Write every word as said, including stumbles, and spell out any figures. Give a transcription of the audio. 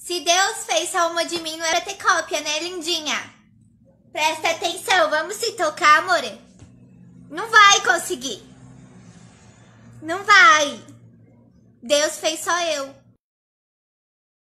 Se Deus fez só uma de mim, não era ter cópia, né, lindinha? Presta atenção, vamos se tocar, amor? Não vai conseguir. Não vai. Deus fez só eu.